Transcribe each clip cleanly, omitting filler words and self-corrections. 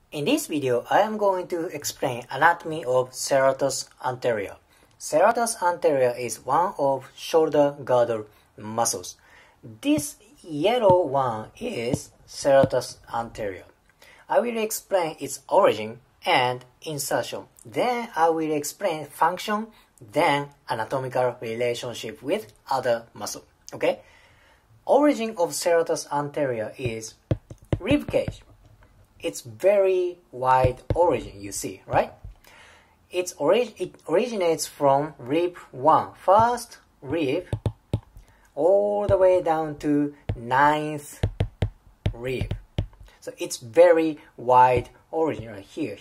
In this video, I am going to explain anatomy of serratus anterior. Serratus anterior is one of shoulder girdle muscles. This yellow one is serratus anterior. I will explain its origin and insertion. Then I will explain function, then anatomical relationship with other muscle. Okay? Origin of serratus anterior is rib cage. It's very wide origin, you see, right? It originates from rib 1, first rib, all the way down to 9th rib. So it's very wide origin, right? Here,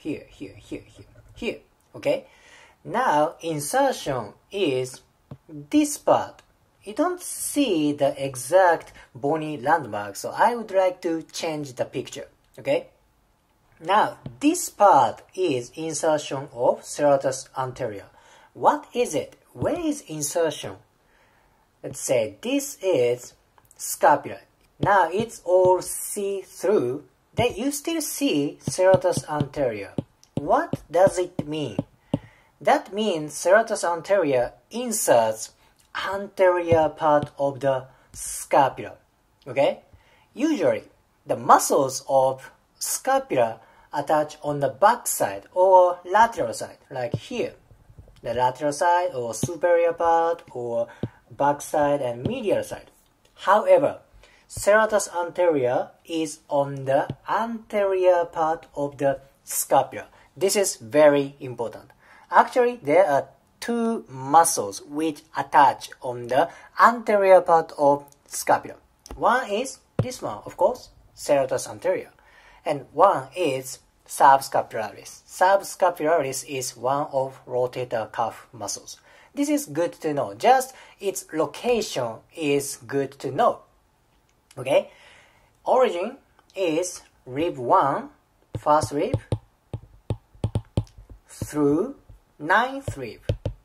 okay? Now, insertion is this part. You don't see the exact bony landmark, so I would like to change the picture. Okay, now this part is insertion of serratus anterior. What is it? Where is insertion? Let's say this is scapula. Now it's all see-through. Then you still see serratus anterior. What does it mean? That means serratus anterior inserts anterior part of the scapula. Okay, usually the muscles of scapula attach on the back side or lateral side, like here. The lateral side or superior part or back side and medial side. However, serratus anterior is on the anterior part of the scapula. This is very important. Actually, there are two muscles which attach on the anterior part of scapula. One is this one, of course, serratus anterior, and one is subscapularis. Subscapularis is one of rotator cuff muscles. This is good to know. Just its location is good to know. Okay? Origin is rib 1, first rib, through 9th rib.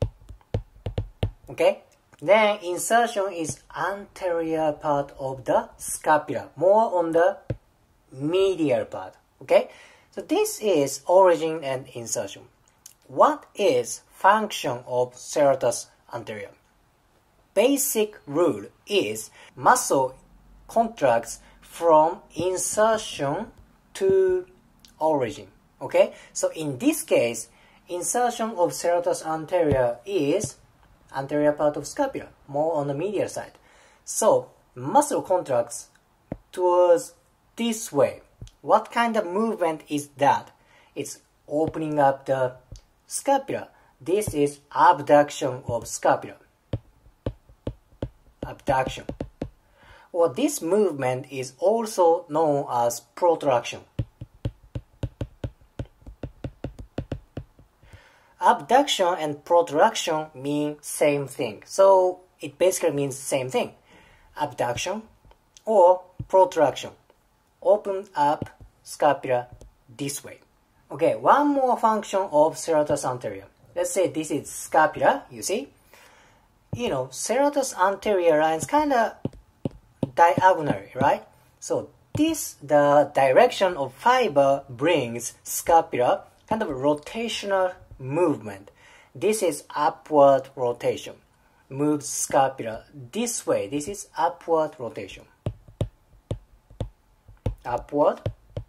Okay? Then insertion is anterior part of the scapula, more on the medial part. Okay? So this is origin and insertion. What is function of serratus anterior? Basic rule is muscle contracts from insertion to origin. Okay? So in this case, insertion of serratus anterior is anterior part of scapula, more on the medial side. So muscle contracts towards this way. What kind of movement is that? It's opening up the scapula. This is abduction of scapula. Abduction. Or this movement is also known as protraction. Abduction and protraction mean same thing. So it basically means same thing. Abduction or protraction. Open up scapula this way. Okay, one more function of serratus anterior. Let's say this is scapula, you see? You know, serratus anterior lines kind of diagonally, right? So this, the direction of fiber brings scapula kind of rotational movement. This is upward rotation. Moves scapula this way. This is upward rotation. Upward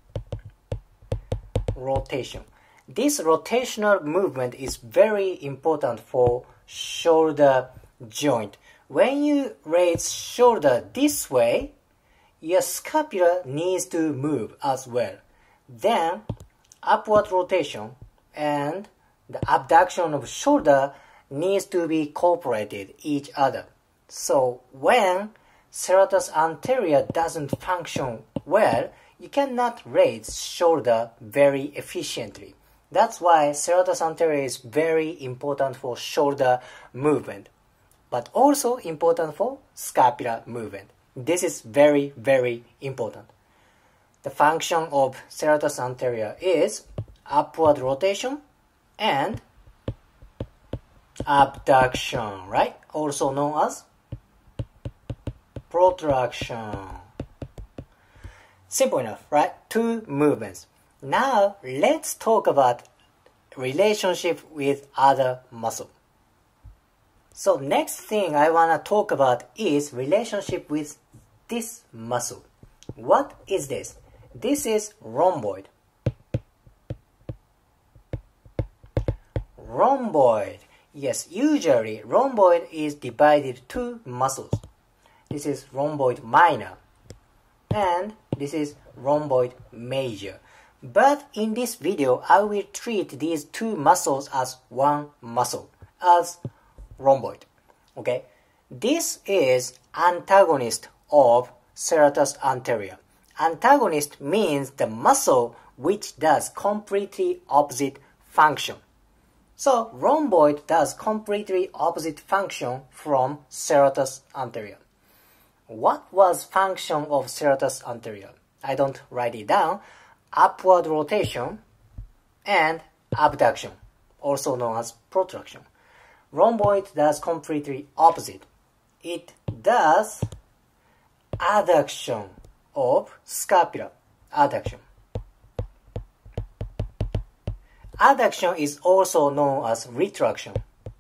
rotation. This rotational movement is very important for shoulder joint. When you raise shoulder this way, your scapula needs to move as well. Then upward rotation and the abduction of shoulder needs to be cooperated each other. So when serratus anterior doesn't function well, you cannot raise shoulder very efficiently. That's why serratus anterior is very important for shoulder movement, but also important for scapular movement. This is very, very important. The function of serratus anterior is upward rotation and abduction, right? Also known as protraction. Simple enough, right? Two movements. Now let's talk about relationship with other muscle. So next thing I want to talk about is relationship with this muscle. What is this? This is rhomboid. Rhomboid. Yes, usually rhomboid is divided two muscles. This is rhomboid minor and this is rhomboid major. But in this video, I will treat these two muscles as one muscle, as rhomboid. Okay? This is antagonist of serratus anterior. Antagonist means the muscle which does completely opposite function. So rhomboid does completely opposite function from serratus anterior. What was function of serratus anterior? I don't write it down. Upward rotation and abduction, also known as protraction. Rhomboid does completely opposite. It does adduction of scapula. Adduction. Adduction is also known as retraction.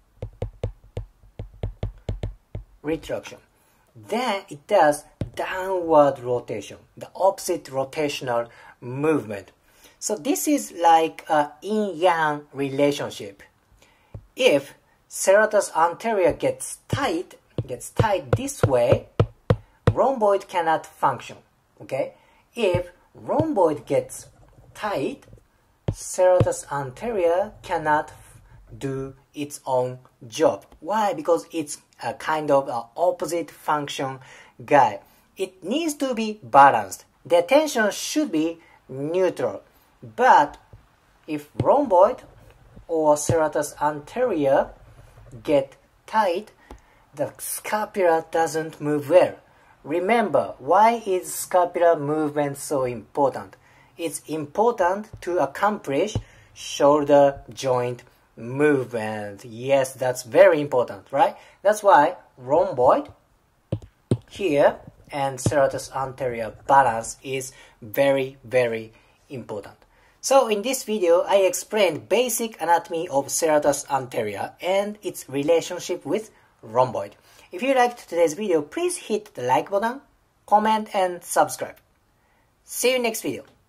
Retraction. Then it does downward rotation, the opposite rotational movement. So this is like a yin-yang relationship. If serratus anterior gets tight this way, rhomboid cannot function. Okay? If rhomboid gets tight, serratus anterior cannot do its own job. Why? Because it's a kind of opposite function guy. It needs to be balanced. The tension should be neutral. But if rhomboid or serratus anterior get tight, the scapula doesn't move well. Remember, why is scapular movement so important? It's important to accomplish shoulder joint movement. Yes, that's very important, right? That's why rhomboid here and serratus anterior balance is very, very important. So in this video, I explained basic anatomy of serratus anterior and its relationship with rhomboid. If you liked today's video, please hit the like button, comment and subscribe. See you next video.